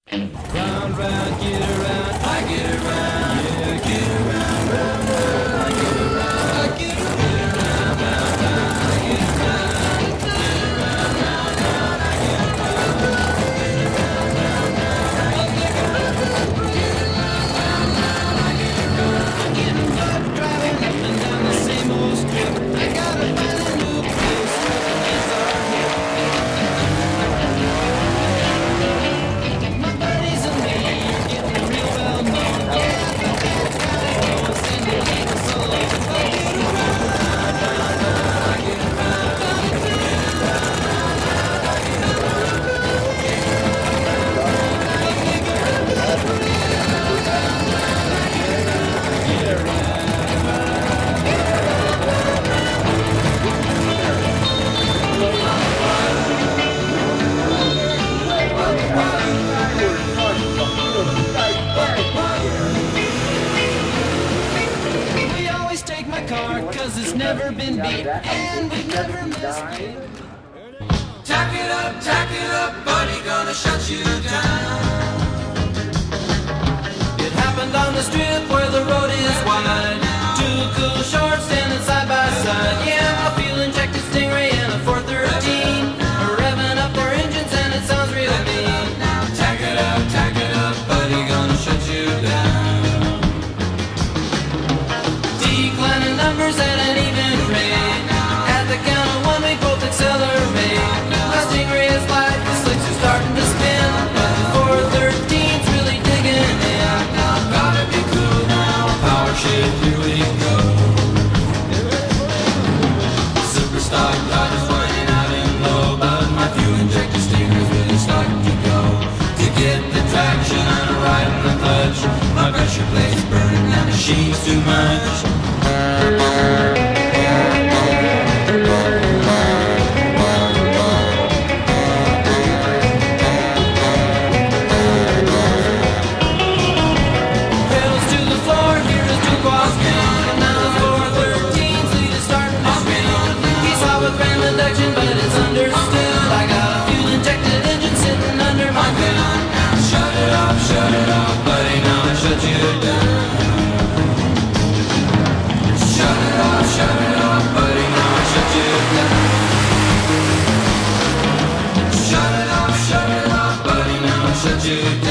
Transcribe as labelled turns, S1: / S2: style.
S1: Round, round, get around, I get around, yeah, get around, round, round, I get around, I get around, round, round, I get around, get around, round, round, I get around, get around, round, round, I get around, get around, round, round, I get around. I'm getting up, driving up and down the same old strip. I gotta find a new place where the kids are hip. My buddies and me are getting real well known. Yeah, the whole town knows San Diego solo. I get around, round, round, I get around, get around, round, round, I get around, get around, round, round, I get around, get around, round, round, I get around, get around. We always take my car, cause it's never been beat, and we never miss it. Tack it up, buddy, gonna shut you down. It happened on the strip where the road is wide. Two cool shorts standing side by side. Yeah, a fuel-injected Stingray and a 413 are revving up their engines and it sounds real mean. Tack it up, buddy, gonna shut you down. Declining numbers at an even rate. At the count of one, we both accelerate. My Stingray is light, the slicks are starting to spin, but the 413's really digging in. Gotta be cool now, power shift, here we go. Super stock Dodge is whining out in low, but my fuel-injected Stingray's really starting to go. To get the traction on a ride on the clutch, my pressure plate's burning and the sheet's too much. Pedals to the floor, here is two quads down, and now the 413's lead is starting to spin. He saw with ram induction, but it's understood. I got a fuel-injected engine sitting under my gun. Shut it off, buddy, now I shut you down. Shut it off, buddy, now I shut you down. Shut it off, buddy, now I shut you down.